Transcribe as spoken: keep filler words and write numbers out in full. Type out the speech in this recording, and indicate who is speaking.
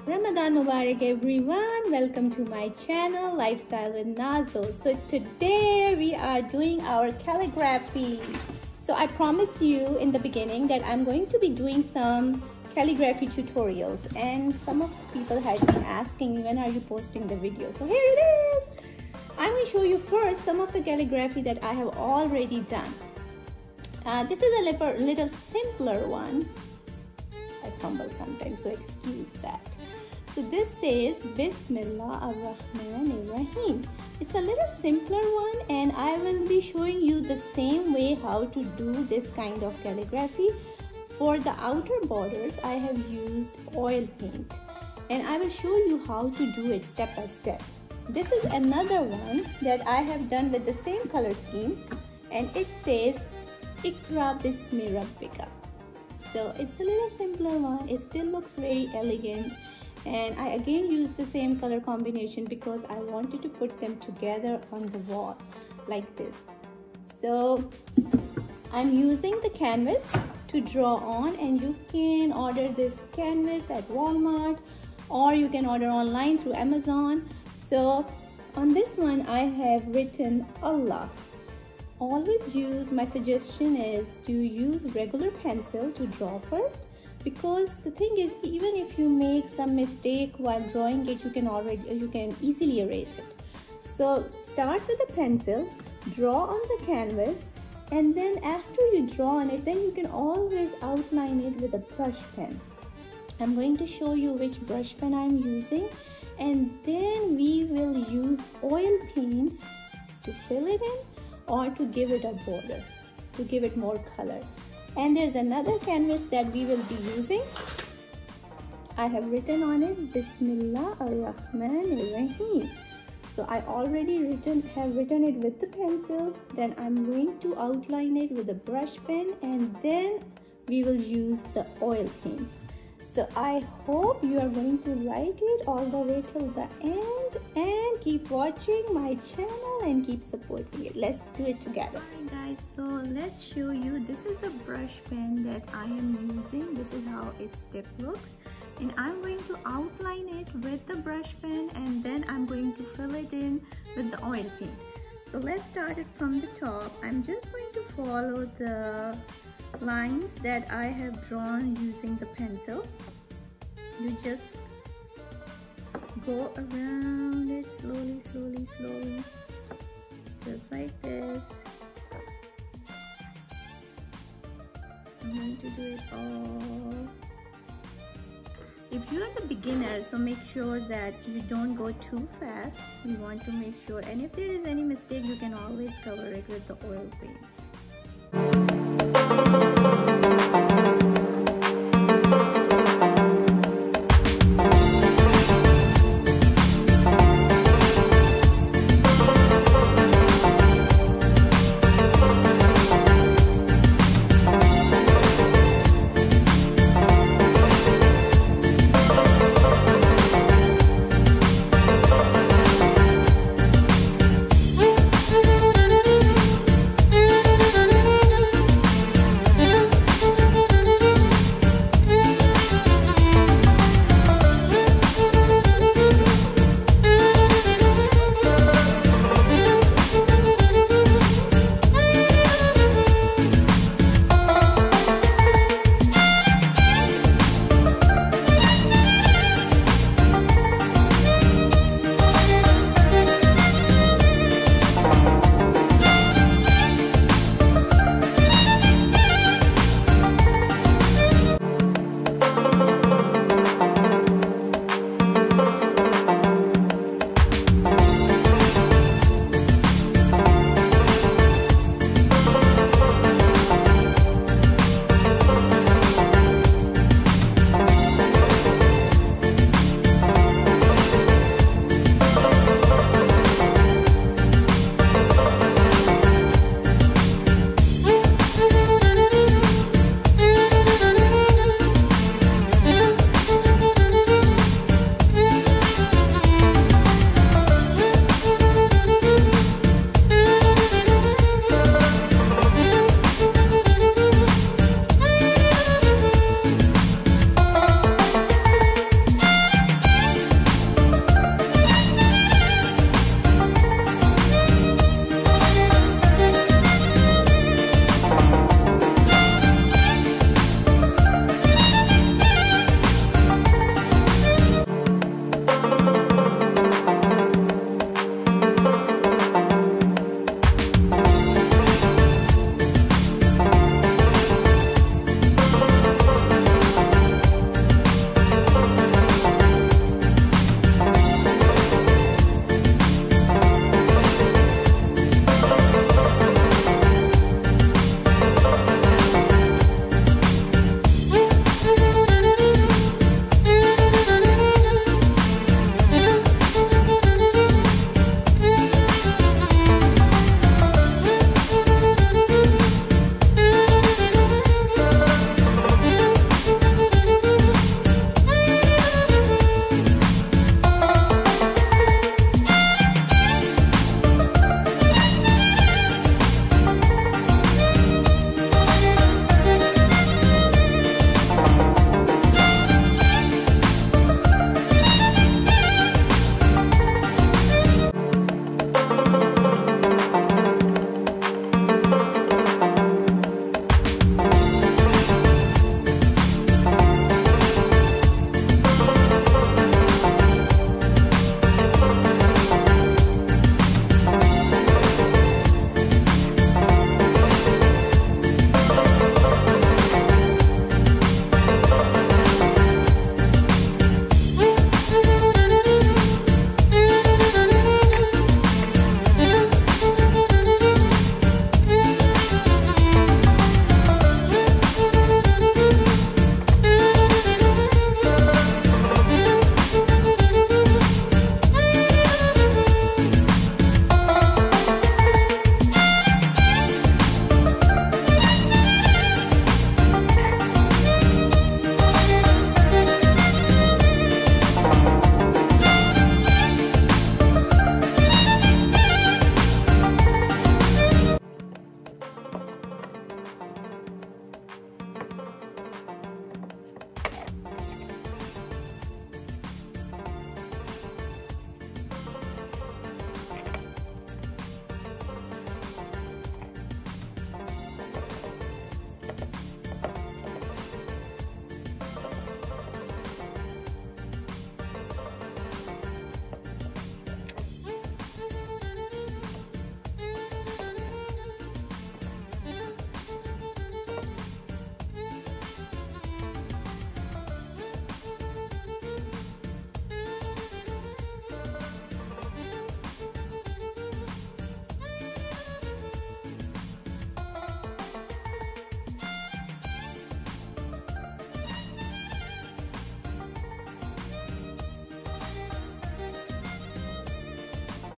Speaker 1: Ramadan Mubarak everyone, welcome to my channel Lifestyle with Nazo. So today we are doing our calligraphy. So I promised you in the beginning that I'm going to be doing some calligraphy tutorials, and some of the people had been asking me, when are you posting the video? So here it is. I'm going to show you first some of the calligraphy that I have already done. Uh, this is a little, little simpler one. I fumble sometimes, so excuse that. So this says Bismillah ar-Rahman ar-Rahim. It's a little simpler one, and I will be showing you the same way how to do this kind of calligraphy. For the outer borders, I have used oil paint, and I will show you how to do it step by step. This is another one that I have done with the same color scheme, and it says Iqra Bismi Rabbika. So it's a little simpler one. It still looks very elegant, and I again used the same color combination because I wanted to put them together on the wall like this. So I'm using the canvas to draw on, and you can order this canvas at Walmart or you can order online through Amazon. So on this one I have written Allah. Always use, my suggestion is to use regular pencil to draw first, because the thing is, even if you make some mistake while drawing it, you can already you can easily erase it. So start with a pencil, draw on the canvas, and then after you draw on it, then you can always outline it with a brush pen. I'm going to show you which brush pen I'm using, and then we will use oil paints to fill it in or to give it a border, to give it more color. And there's another canvas that we will be using. I have written on it Bismillah ar-Rahman ar-Rahim. So I already written have written it with the pencil, then I'm going to outline it with a brush pen, and then we will use the oil paints. So I hope you are going to like it all the way till the end, and keep watching my channel and keep supporting it. Let's do it together. Alright guys, so let's show you. This is the brush pen that I am using. This is how its tip looks, and I'm going to outline it with the brush pen, and then I'm going to fill it in with the oil paint. So let's start it from the top. I'm just going to follow the lines that I have drawn using the pencil. You just go around it slowly, slowly, slowly, just like this. I'm going to do it all. If you are the beginner, so make sure that you don't go too fast. You want to make sure, and if there is any mistake, you can always cover it with the oil paints.